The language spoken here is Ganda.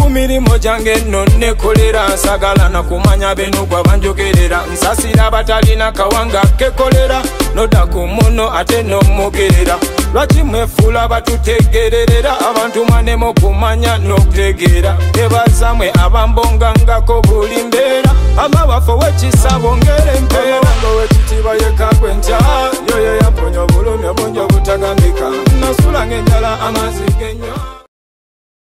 ku mirimu gyange nno nekolera nsagala nakumanya beno gwa banjogerera nsasira abatalina kawanga kekolera noda ku muno ate nomugerera lwaki mwefuula batutegererera abantu mwanemu kumanya n'okutegeera tebazamwe abambongangako buli mbeera amabafu wekisabo ngere empeera wekitiibwa yekagwe ntya yoyo yamponya obulumi obungi obutagambika nasula ng'enjala amazzi g'ennywa.